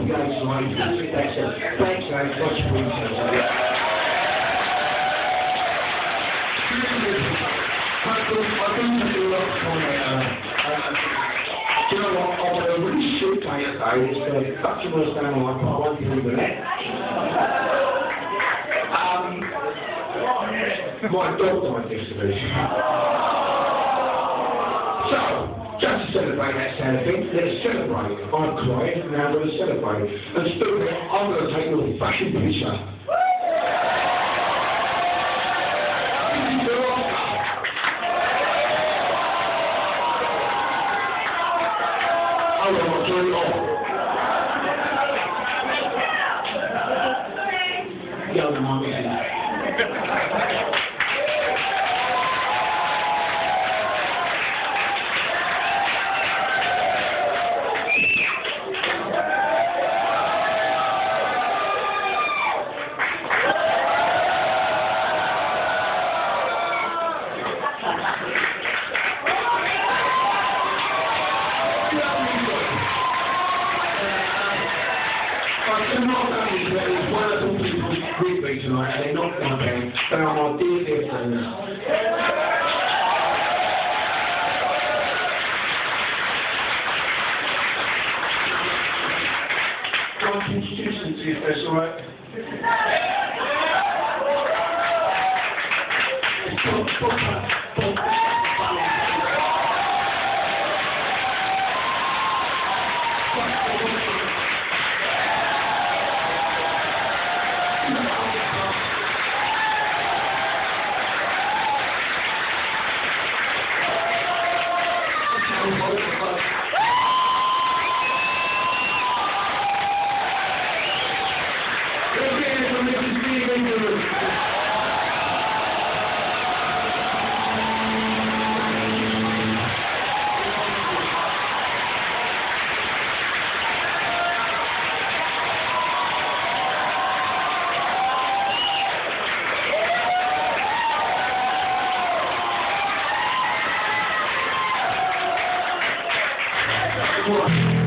guys tonight. Thanks, guys. Much appreciated. Do you know what? I'm going to really shoot my today. It's going to touch your words down like I won't through the net. My dog died yesterday. So, just to celebrate that sad thing, let's celebrate. I've cried, now I'm going to celebrate. And still, I'm going to take your fashion picture. Hold on, I'll turn it off. Young mum, there's wonderful people with me tonight, and they're not my band. They are my dear, dear friends. Can I introduce them to you if that's all right? What?